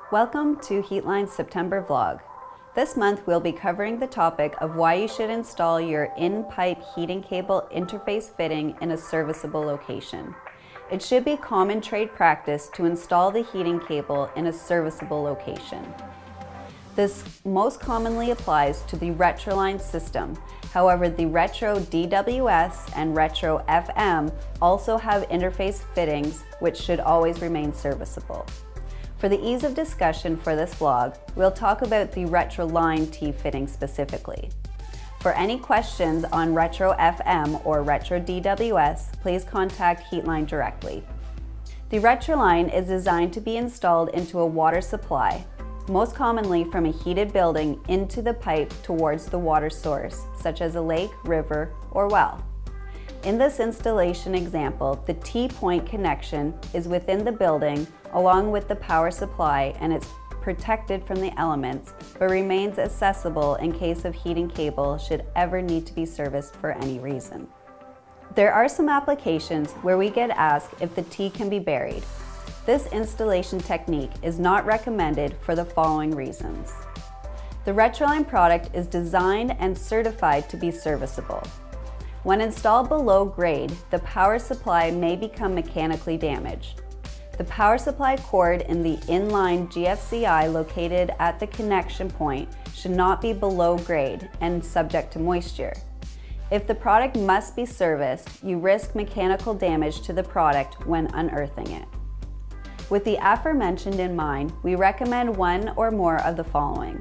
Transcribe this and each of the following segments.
Welcome to Heatline's September vlog. This month we'll be covering the topic of why you should install your in-pipe heating cable interface fitting in a serviceable location. It should be common trade practice to install the heating cable in a serviceable location. This most commonly applies to the RetroLine system. However, the Retro DWS and Retro FM also have interface fittings which should always remain serviceable. For the ease of discussion for this vlog, we'll talk about the RetroLine Tee Fitting specifically. For any questions on Retro FM or Retro DWS, please contact Heatline directly. The RetroLine is designed to be installed into a water supply, most commonly from a heated building into the pipe towards the water source, such as a lake, river, or well. In this installation example, the T-point connection is within the building along with the power supply, and it's protected from the elements but remains accessible in case of heating cable should ever need to be serviced for any reason. There are some applications where we get asked if the T can be buried. This installation technique is not recommended for the following reasons. The RetroLine product is designed and certified to be serviceable. When installed below grade, the power supply may become mechanically damaged. The power supply cord in the inline GFCI located at the connection point should not be below grade and subject to moisture. If the product must be serviced, you risk mechanical damage to the product when unearthing it. With the aforementioned in mind, we recommend one or more of the following.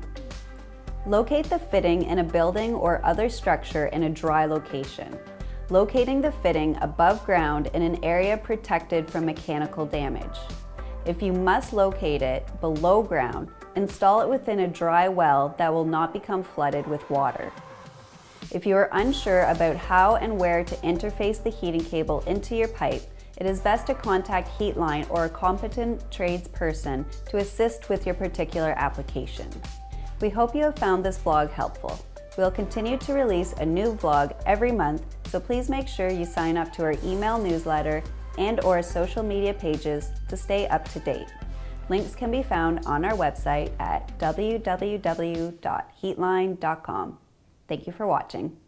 Locate the fitting in a building or other structure in a dry location. Locating the fitting above ground in an area protected from mechanical damage. If you must locate it below ground, install it within a dry well that will not become flooded with water. If you are unsure about how and where to interface the heating cable into your pipe, it is best to contact Heatline or a competent tradesperson to assist with your particular application. We hope you have found this vlog helpful. We'll continue to release a new vlog every month, so please make sure you sign up to our email newsletter and/or social media pages to stay up to date. Links can be found on our website at www.heatline.com. Thank you for watching.